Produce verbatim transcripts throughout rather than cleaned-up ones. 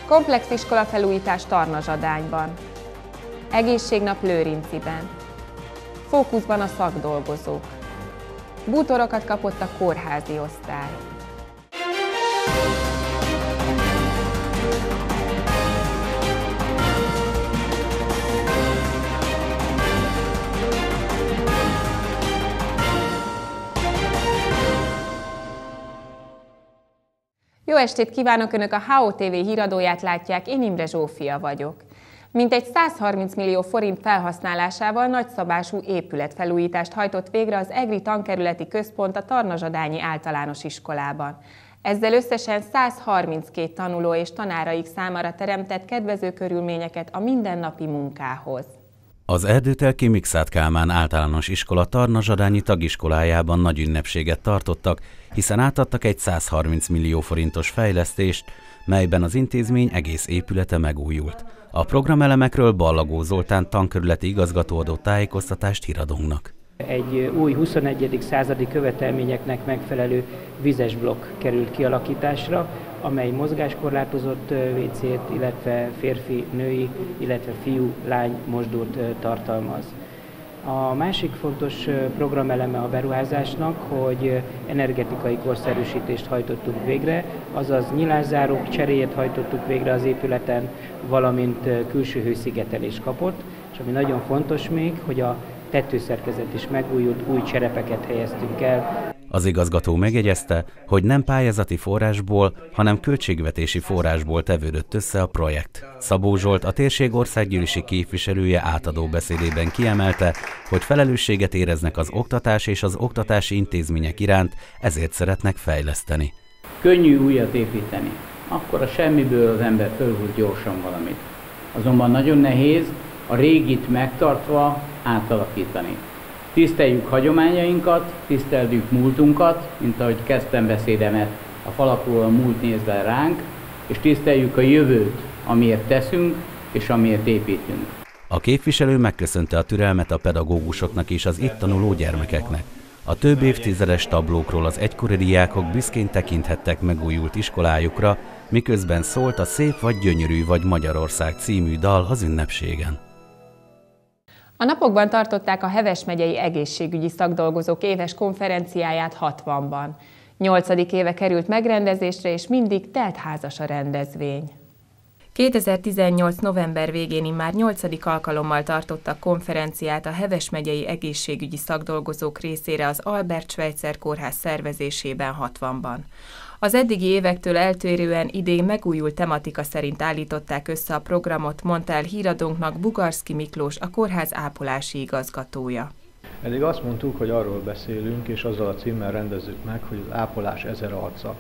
Komplex iskolafelújítás Tarnazsadányban. Egészségnap Lőrinciben. Fókuszban a szakdolgozók. Bútorokat kapott a kórházi osztály. Jó estét kívánok! Önök a há o té vé híradóját látják, én Imre Zsófia vagyok. Mintegy százharminc millió forint felhasználásával nagyszabású épületfelújítást hajtott végre az Egri Tankerületi Központ a Tarnazsadányi Általános Iskolában. Ezzel összesen százharminckét tanuló és tanáraik számára teremtett kedvező körülményeket a mindennapi munkához. Az Erdőtelki Mikszáth Kálmán Általános Iskola Tarnazsadányi tagiskolájában nagy ünnepséget tartottak, hiszen átadtak egy százharminc millió forintos fejlesztést, melyben az intézmény egész épülete megújult. A programelemekről Ballagó Zoltán tankerületi igazgató adott tájékoztatást híradónknak. Egy új huszonegyedik századi követelményeknek megfelelő vizes blokk került kialakításra, amely mozgáskorlátozott vécét, illetve férfi, női, illetve fiú, lány mosdót tartalmaz. A másik fontos programeleme a beruházásnak, hogy energetikai korszerűsítést hajtottunk végre, azaz nyilászárók cseréjét hajtottuk végre az épületen, valamint külső hőszigetelés kapott, és ami nagyon fontos még, hogy a tetőszerkezet is megújult, új cserepeket helyeztünk el. Az igazgató megjegyezte, hogy nem pályázati forrásból, hanem költségvetési forrásból tevődött össze a projekt. Szabó Zsolt, a térség országgyűlési képviselője átadó beszédében kiemelte, hogy felelősséget éreznek az oktatás és az oktatási intézmények iránt, ezért szeretnek fejleszteni. Könnyű újat építeni, akkor a semmiből az ember fölhúz gyorsan valamit. Azonban nagyon nehéz a régit megtartva átalakítani. Tiszteljük hagyományainkat, tiszteljük múltunkat, mint ahogy kezdtem beszédemet, a falakról a múlt néz le ránk, és tiszteljük a jövőt, amiért teszünk, és amiért építünk. A képviselő megköszönte a türelmet a pedagógusoknak és az itt tanuló gyermekeknek. A több évtizedes tablókról az egykori diákok büszkén tekinthettek megújult iskolájukra, miközben szólt a Szép vagy gyönyörű vagy Magyarország című dal az ünnepségen. A napokban tartották a Heves megyei egészségügyi szakdolgozók éves konferenciáját hatvanban. Nyolcadik éve került megrendezésre, és mindig teltházas a rendezvény. kétezer-tizennyolc november végén már nyolcadik alkalommal tartottak konferenciát a Heves megyei egészségügyi szakdolgozók részére az Albert Schweitzer kórház szervezésében hatvanban. Az eddigi évektől eltérően idén megújult tematika szerint állították össze a programot, mondta el híradónknak Bugarszky Miklós, a kórház ápolási igazgatója. Eddig azt mondtuk, hogy arról beszélünk, és azzal a címmel rendezzük meg, hogy az ápolás ezer arca.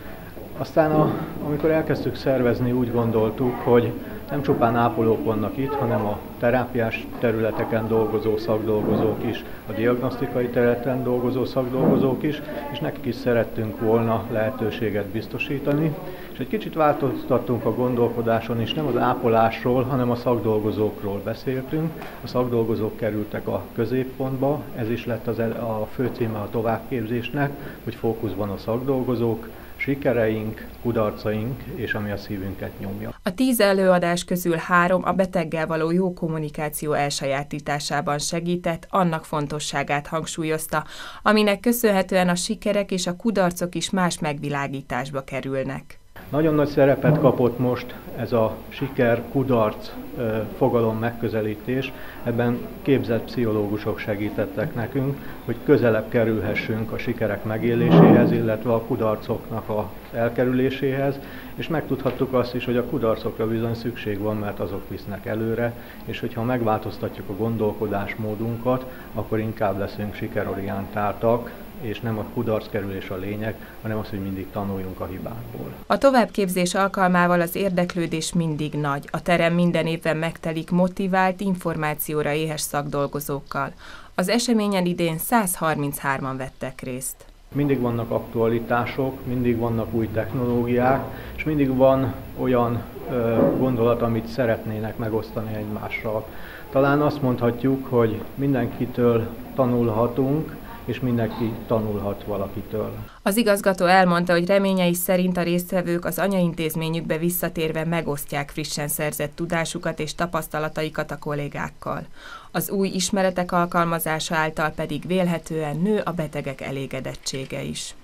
Aztán, a, amikor elkezdtük szervezni, úgy gondoltuk, hogy nem csupán ápolók vannak itt, hanem a terápiás területeken dolgozó szakdolgozók is, a diagnosztikai területen dolgozó szakdolgozók is, és nekik is szerettünk volna lehetőséget biztosítani. És egy kicsit változtattunk a gondolkodáson is, nem az ápolásról, hanem a szakdolgozókról beszéltünk. A szakdolgozók kerültek a középpontba, ez is lett az, a főcíme a továbbképzésnek, hogy fókuszban a szakdolgozók, sikereink, kudarcaink, és ami a szívünket nyomja. A tíz előadás közül három a beteggel való jó kommunikáció elsajátításában segített, annak fontosságát hangsúlyozta, aminek köszönhetően a sikerek és a kudarcok is más megvilágításba kerülnek. Nagyon nagy szerepet kapott most ez a siker-kudarc fogalom megközelítés. Ebben képzett pszichológusok segítettek nekünk, hogy közelebb kerülhessünk a sikerek megéléséhez, illetve a kudarcoknak az elkerüléséhez, és megtudhattuk azt is, hogy a kudarcokra bizony szükség van, mert azok visznek előre, és hogyha megváltoztatjuk a gondolkodásmódunkat, akkor inkább leszünk sikerorientáltak, és nem a kudarckerülés a lényeg, hanem az, hogy mindig tanuljunk a hibákból. A továbbképzés alkalmával az érdeklődés mindig nagy. A terem minden évben megtelik motivált, információra éhes szakdolgozókkal. Az eseményen idén százharminchárman vettek részt. Mindig vannak aktualitások, mindig vannak új technológiák, és mindig van olyan ö, gondolat, amit szeretnének megosztani egymással. Talán azt mondhatjuk, hogy mindenkitől tanulhatunk, és mindenki tanulhat valakitől. Az igazgató elmondta, hogy reményei szerint a résztvevők az anyaintézményükbe visszatérve megosztják frissen szerzett tudásukat és tapasztalataikat a kollégákkal. Az új ismeretek alkalmazása által pedig vélhetően nő a betegek elégedettsége is.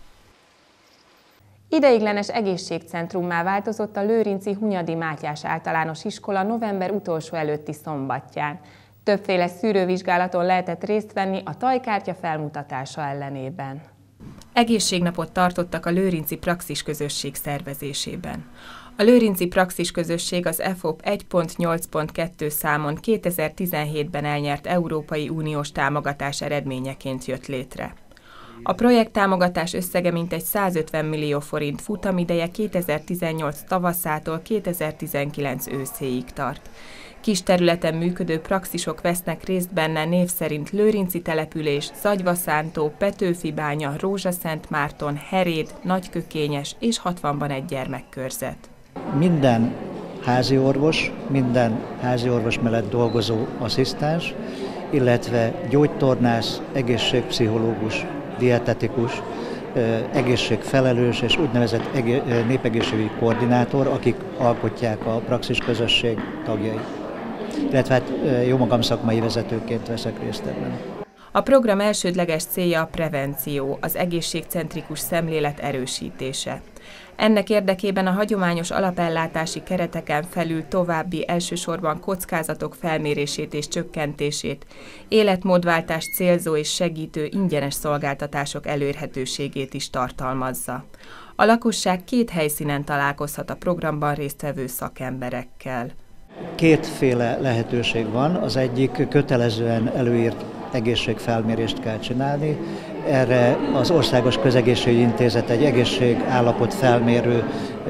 Ideiglenes egészségcentrummá változott a lőrinci Hunyadi Mátyás Általános Iskola november utolsó előtti szombatján. Többféle szűrővizsgálaton lehetett részt venni a tajkártya felmutatása ellenében. Egészségnapot tartottak a lőrinci praxis közösség szervezésében. A lőrinci praxis közösség az e f o p egy pont nyolc pont kettő számon kétezer-tizenhétben elnyert Európai Uniós támogatás eredményeként jött létre. A projekt támogatás összege mintegy százötven millió forint, futamideje kétezer-tizennyolc tavaszától kétezer-tizenkilenc őszéig tart. Kis területen működő praxisok vesznek részt benne név szerint Lőrinci település, Zagyvaszántó, Petőfibánya, Rózsaszentmárton, Heréd, Nagykökényes és hatvanban egy gyermekkörzet. Minden házi orvos, minden házi orvos mellett dolgozó asszisztens, illetve gyógytornász, egészségpszichológus, dietetikus, egészségfelelős és úgynevezett népegészségügyi koordinátor, akik alkotják a praxis közösség tagjai. Illetve hát jó magam szakmai vezetőként veszek részt ebben. A program elsődleges célja a prevenció, az egészségcentrikus szemlélet erősítése. Ennek érdekében a hagyományos alapellátási kereteken felül további elsősorban kockázatok felmérését és csökkentését, életmódváltást célzó és segítő ingyenes szolgáltatások elérhetőségét is tartalmazza. A lakosság két helyszínen találkozhat a programban résztvevő szakemberekkel. Kétféle lehetőség van, az egyik kötelezően előírt egészségfelmérést kell csinálni. Erre az Országos Közegészségügyi Intézet egy egészségállapot felmérő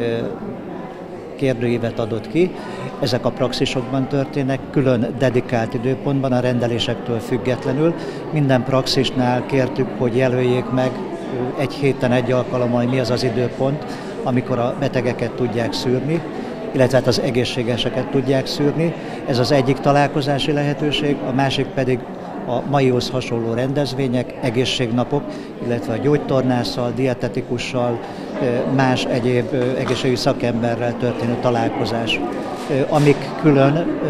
kérdőívet adott ki. Ezek a praxisokban történnek, külön dedikált időpontban, a rendelésektől függetlenül. Minden praxisnál kértük, hogy jelöljék meg egy héten egy alkalommal, hogy mi az az időpont, amikor a betegeket tudják szűrni, illetve hát az egészségeseket tudják szűrni. Ez az egyik találkozási lehetőség, a másik pedig a maihoz hasonló rendezvények, egészségnapok, illetve a gyógytornásszal, dietetikussal, más egyéb egészségügyi szakemberrel történő találkozás, amik külön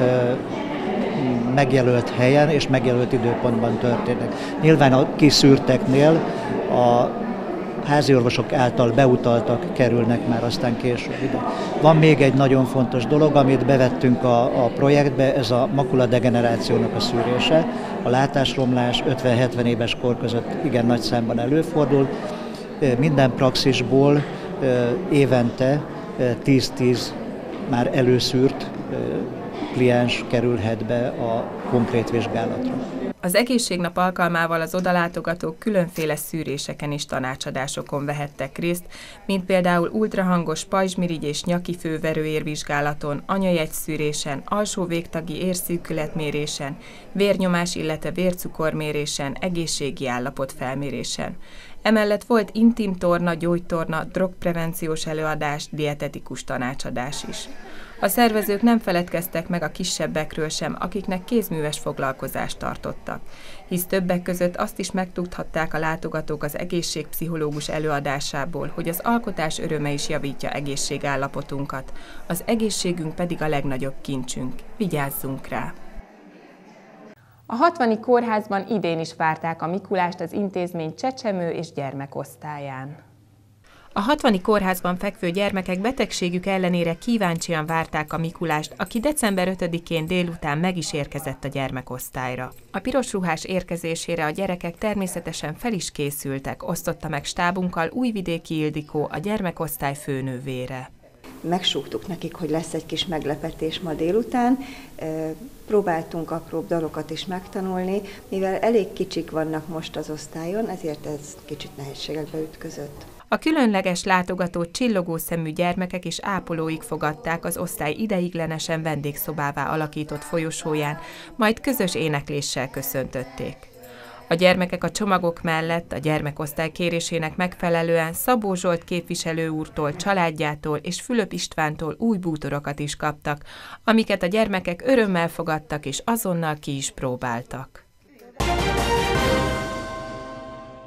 megjelölt helyen és megjelölt időpontban történnek. Nyilván a kiszűrteknél a háziorvosok által beutaltak kerülnek már aztán később ide. Van még egy nagyon fontos dolog, amit bevettünk a, a projektbe, ez a makuladegenerációnak a szűrése. A látásromlás ötven-hetven éves kor között igen nagy számban előfordul. Minden praxisból évente tíz-tíz már előszűrt kliens kerülhet be a konkrét vizsgálatra. Az egészségnap alkalmával az odalátogatók különféle szűréseken és tanácsadásokon vehettek részt, mint például ultrahangos pajzsmirigy és nyaki főverőérvizsgálaton, anyajegyszűrésen, alsó végtagi érszűkületmérésen, vérnyomás, illetve vércukormérésen, egészségi állapot felmérésen. Emellett volt intim torna, gyógytorna, drogprevenciós előadás, dietetikus tanácsadás is. A szervezők nem feledkeztek meg a kisebbekről sem, akiknek kézműves foglalkozást tartottak, hisz többek között azt is megtudhatták a látogatók az egészségpszichológus előadásából, hogy az alkotás öröme is javítja egészségállapotunkat, az egészségünk pedig a legnagyobb kincsünk. Vigyázzunk rá! A hatvani kórházban idén is várták a Mikulást az intézmény csecsemő és gyermekosztályán. A hatvani kórházban fekvő gyermekek betegségük ellenére kíváncsian várták a Mikulást, aki december ötödikén délután meg is érkezett a gyermekosztályra. A pirosruhás érkezésére a gyerekek természetesen fel is készültek, osztotta meg stábunkkal Újvidéki Ildikó, a gyermekosztály főnővére. Megsúgtuk nekik, hogy lesz egy kis meglepetés ma délután. Próbáltunk apróbb dalokat is megtanulni, mivel elég kicsik vannak most az osztályon, ezért ez kicsit nehézségekbe ütközött. A különleges látogatót csillogó szemű gyermekek és ápolóik fogadták az osztály ideiglenesen vendégszobává alakított folyosóján, majd közös énekléssel köszöntötték. A gyermekek a csomagok mellett a gyermekosztály kérésének megfelelően Szabó Zsolt képviselő úrtól, családjától és Fülöp Istvántól új bútorokat is kaptak, amiket a gyermekek örömmel fogadtak és azonnal ki is próbáltak.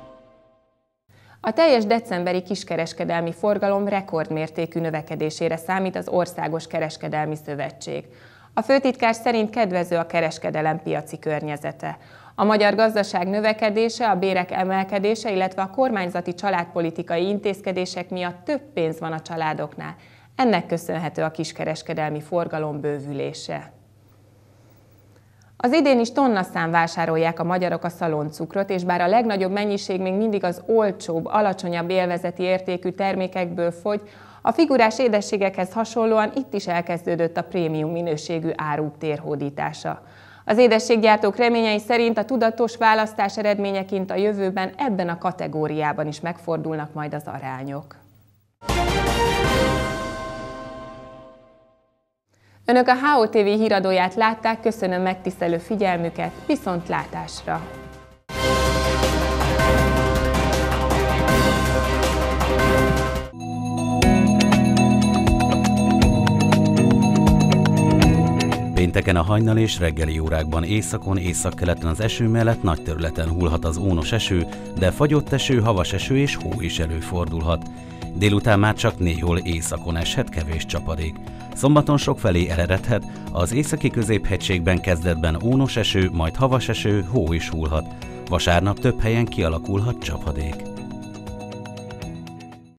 A teljes decemberi kiskereskedelmi forgalom rekordmértékű növekedésére számít az Országos Kereskedelmi Szövetség. A főtitkár szerint kedvező a kereskedelem piaci környezete. A magyar gazdaság növekedése, a bérek emelkedése, illetve a kormányzati családpolitikai intézkedések miatt több pénz van a családoknál. Ennek köszönhető a kiskereskedelmi forgalom bővülése. Az idén is tonnaszám vásárolják a magyarok a szaloncukrot, és bár a legnagyobb mennyiség még mindig az olcsóbb, alacsonyabb élvezeti értékű termékekből fogy, a figurás édességekhez hasonlóan itt is elkezdődött a prémium minőségű áruk térhódítása. Az édességgyártók reményei szerint a tudatos választás eredményeként a jövőben ebben a kategóriában is megfordulnak majd az arányok. Önök a há o té vé híradóját látták, köszönöm megtisztelő figyelmüket, viszontlátásra! Pénteken a hajnal és reggeli órákban északon, északkeleten az eső mellett nagy területen hullhat az ónos eső, de fagyott eső, havas eső és hó is előfordulhat. Délután már csak néhol északon eshet kevés csapadék. Szombaton sokfelé eleredhet, az északi középhegységben kezdetben ónos eső, majd havas eső, hó is hullhat. Vasárnap több helyen kialakulhat csapadék.